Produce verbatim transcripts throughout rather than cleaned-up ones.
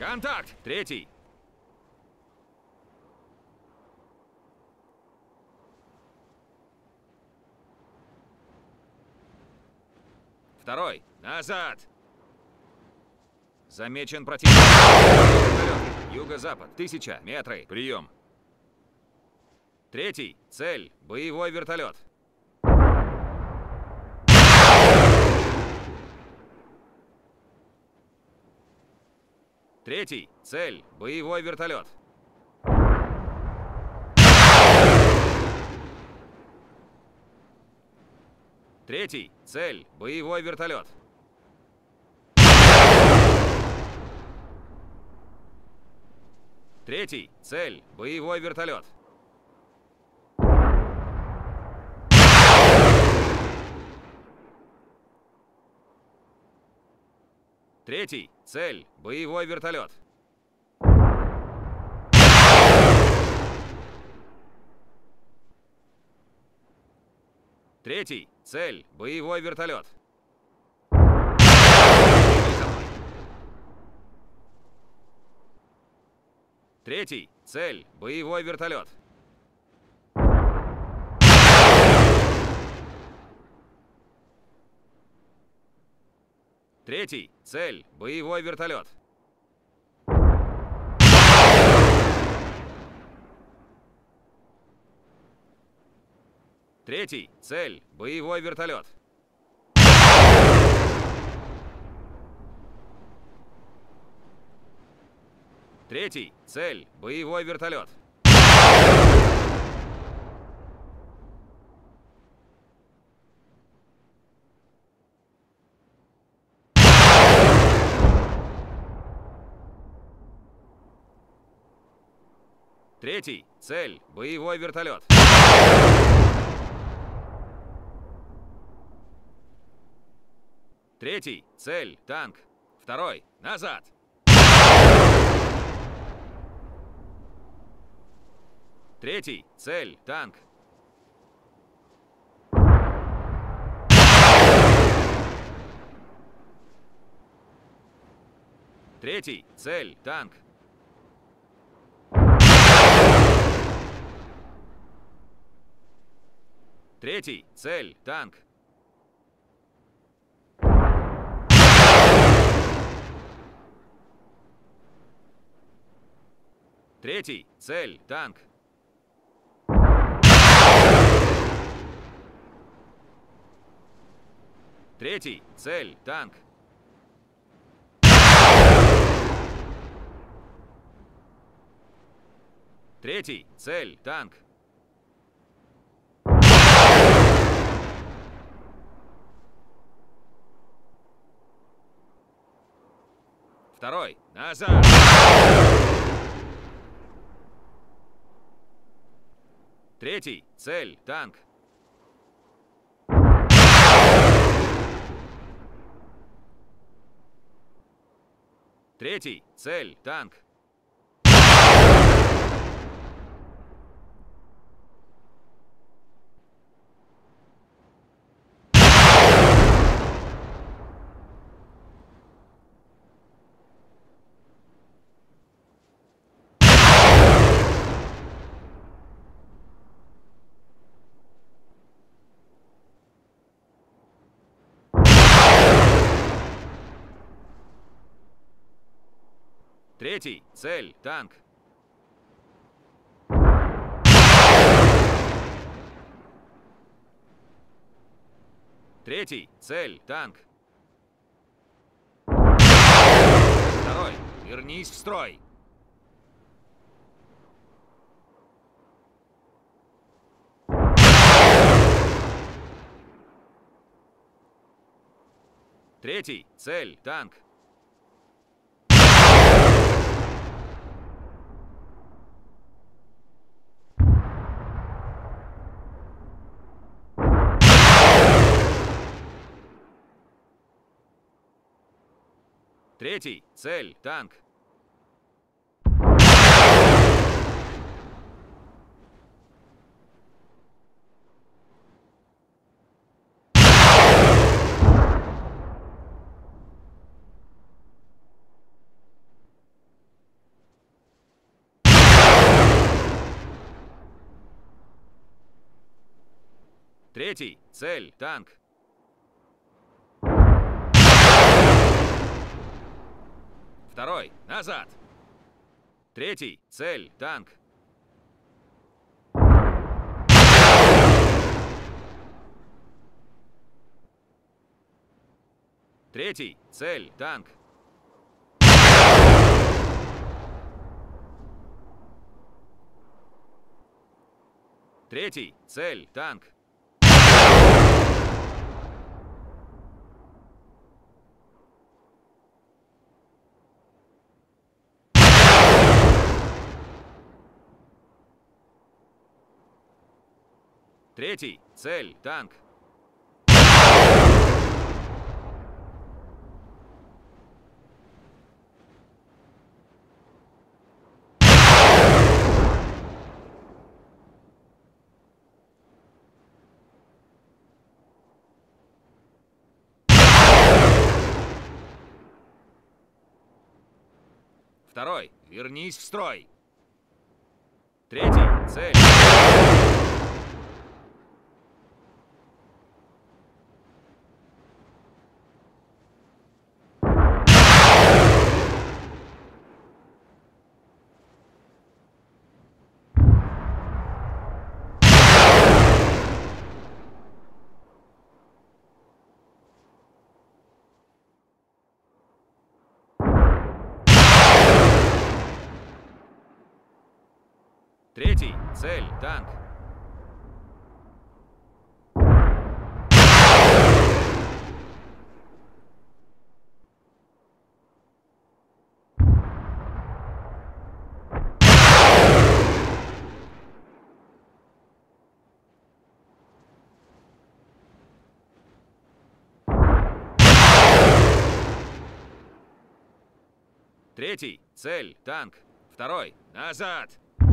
Контакт! Третий! Второй! Назад! Замечен противник. Юго-запад. Тысяча. Метры. Прием. Третий. Цель. Боевой вертолет. Третий. Цель. Боевой вертолет. Третий. Цель. Боевой вертолет. Третий. Цель. Боевой вертолет. Третий. Цель. Боевой вертолет. Третий. Цель. Боевой вертолет. Третий. Цель. Боевой вертолет. Третий. Цель. Боевой вертолет. Третий. Цель. Боевой вертолет. Третий. Цель. Боевой вертолет. Третий. Цель. Боевой вертолет. Третий. Цель. Танк. Второй. Назад. Третий. Цель. Танк. Третий. Цель. Танк. Третий. Цель. Танк. Третий. Цель. Танк. Третий. Цель. Танк. Третий. Цель. Танк. Второй. Назад. Третий. Цель. Танк. Третий. Цель. Танк. Третий. Цель. Танк. Третий. Цель. Танк. Второй. Вернись в строй. Третий. Цель. Танк. Третий. Цель. Танк. Третий. Цель. Танк. Второй. Назад. Третий. Цель. Танк. Третий. Цель. Танк. Третий. Цель. Танк. Третий. Цель. Танк. Второй. Вернись в строй. Третий. Цель. Третий. Цель. Танк. Третий. Цель. Танк. Второй. Назад.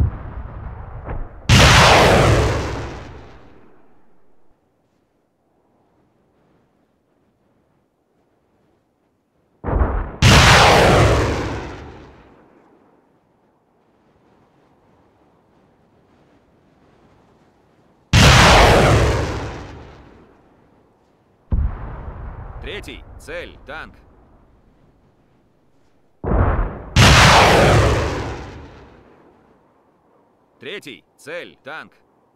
Третий. Цель. Танк. Третий. Цель. Танк.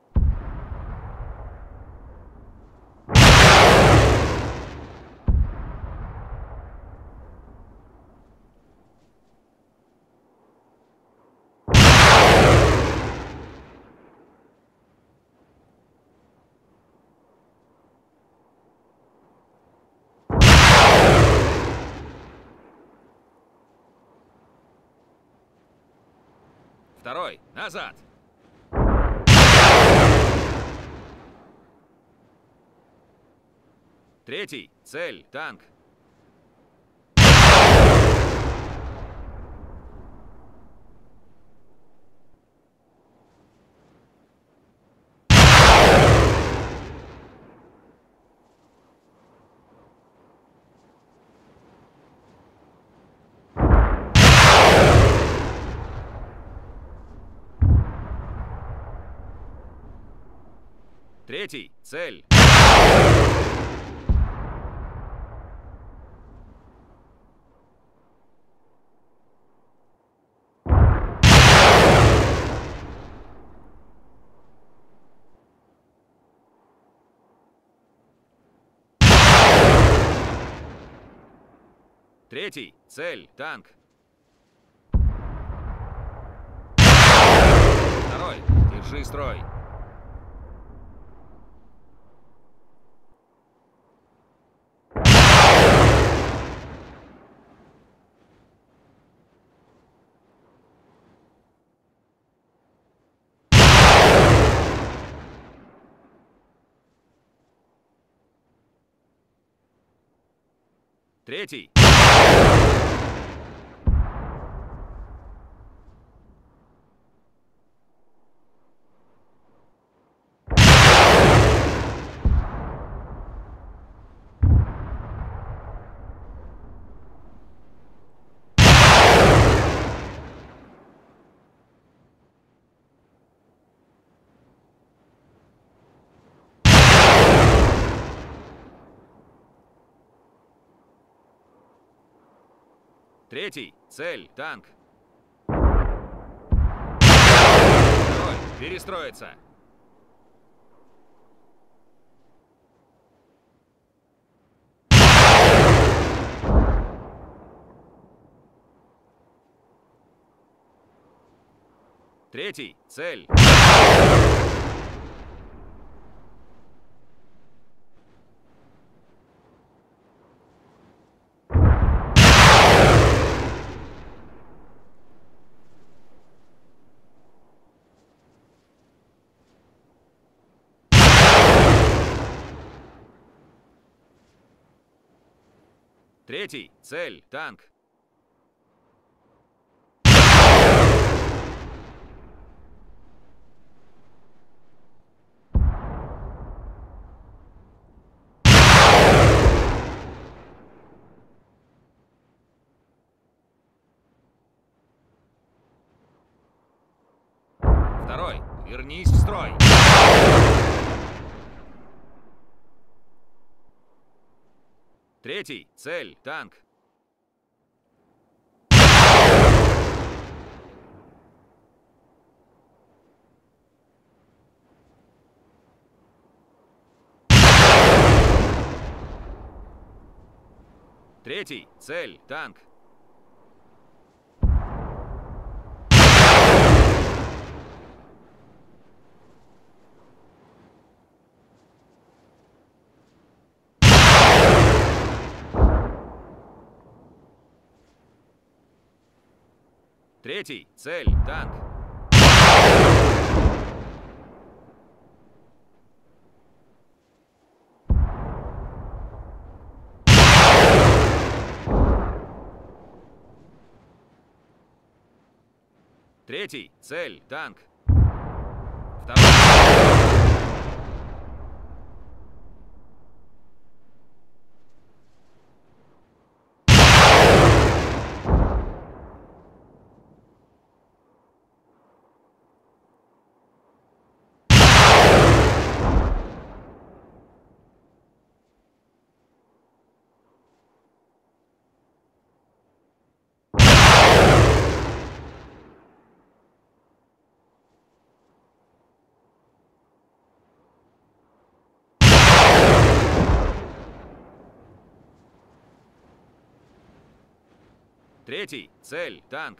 Второй. Назад. Третий. Цель. Танк. Третий. Цель. Третий. Цель. Танк. Второй. Держи строй. Третий. Третий. Цель. Танк. Второй. Перестроиться. Третий. Цель. Третий. Цель. Танк. Второй. Вернись в строй. Третий. Цель. Танк. Третий. Цель. Танк. Третий. Цель. Танк. Третий. Цель. Танк. Второй. Третий. Цель. Танк.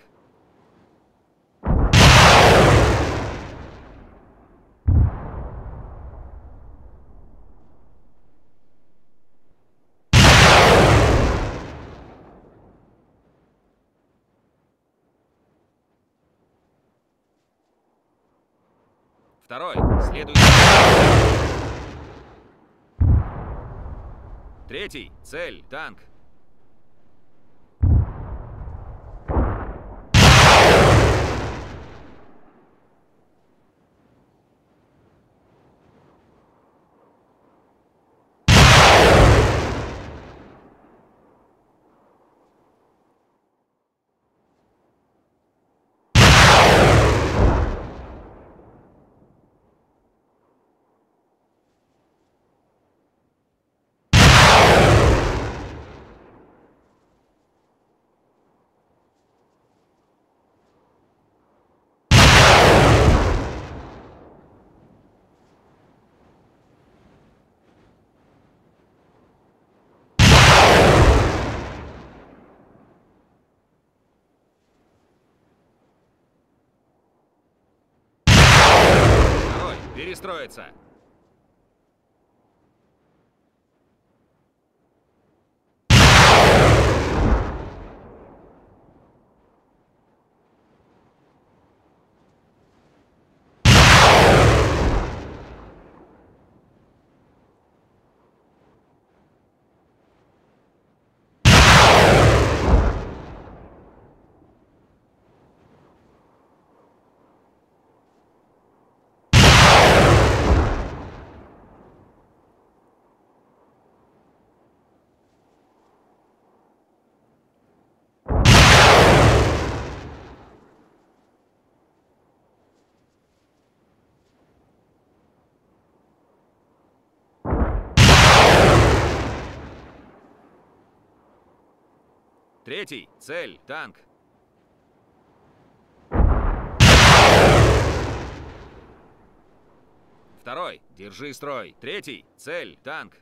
Второй. Следующий. Третий. Цель. Танк. Перестроиться. Третий. Цель. Танк. Второй. Держи строй. Третий. Цель. Танк.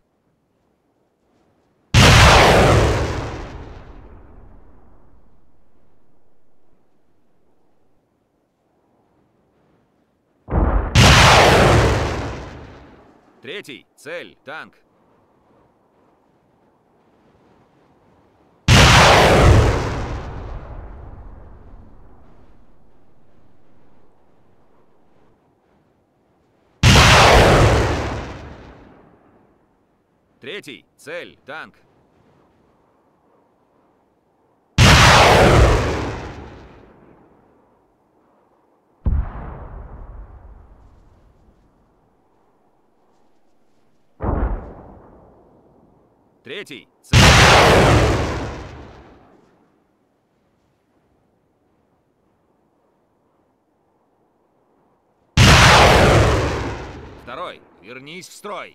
Третий. Цель. Танк. Третий. Цель. Танк. Третий. Цель. Второй. Вернись в строй.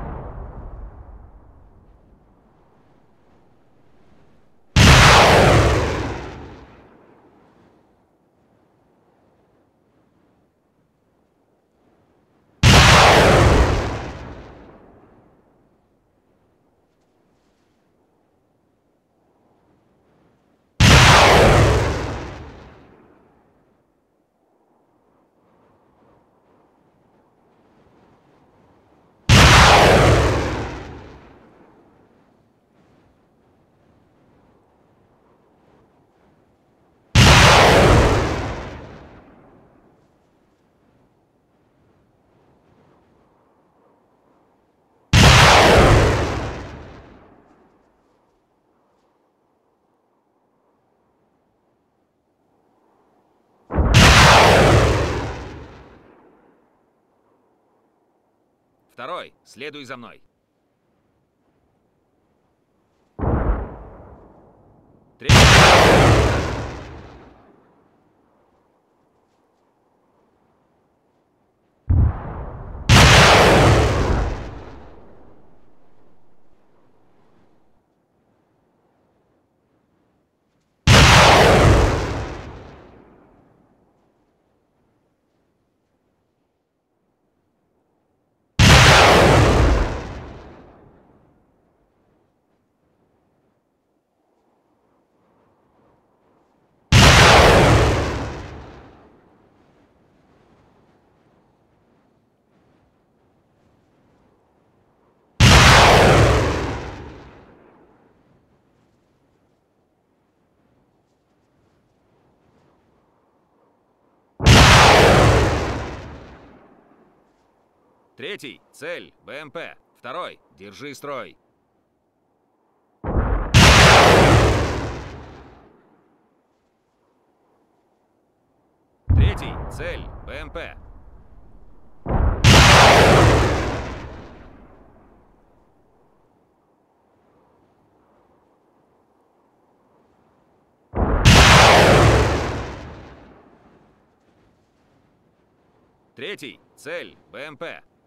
Второй. Следуй за мной. Третий. Третий. Цель. БМП. Второй. Держи строй. Третий. Цель. БМП. Третий. Цель. БМП.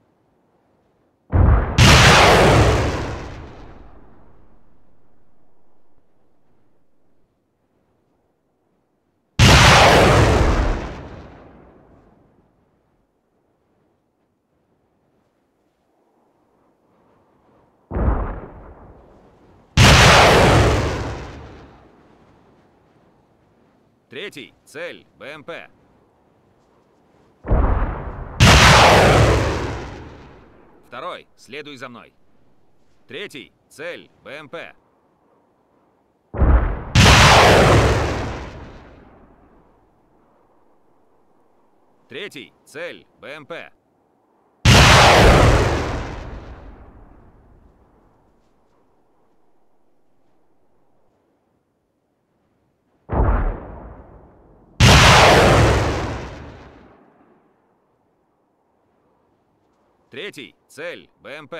Третий. Цель. БМП. Второй. Следуй за мной. Третий. Цель. БМП. Третий. Цель. БМП. Третий. Цель. БМП.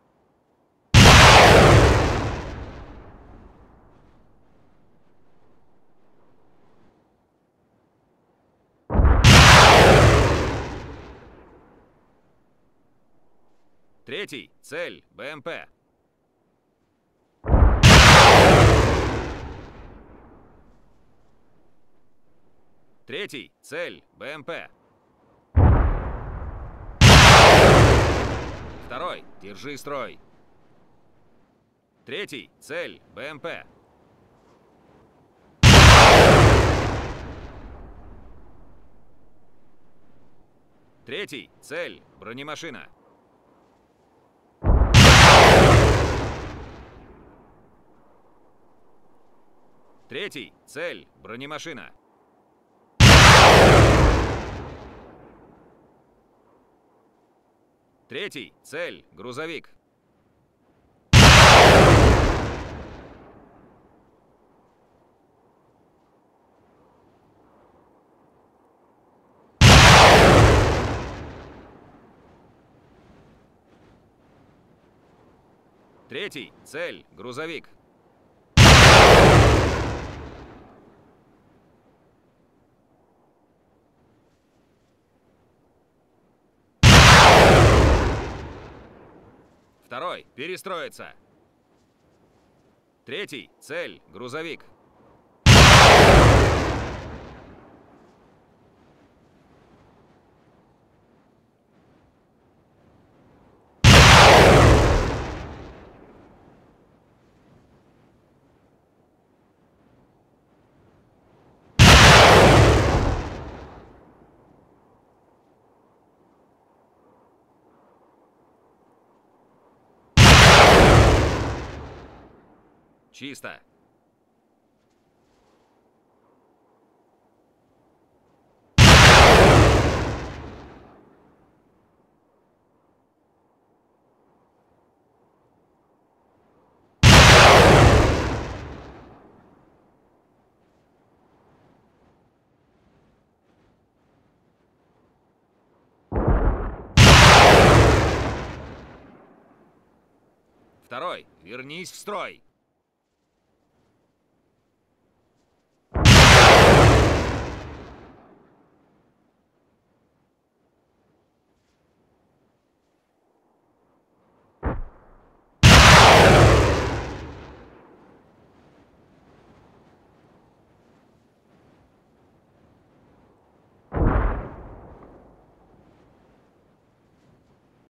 Третий. Цель. БМП. Третий, цель, БМП. Второй, держи строй. Третий, цель, БМП. Третий, цель, бронемашина. Третий, цель, бронемашина. Третий, цель, грузовик. Третий, цель, грузовик. Второй, перестроиться. Третий, цель, грузовик. Чисто. Второй, вернись в строй.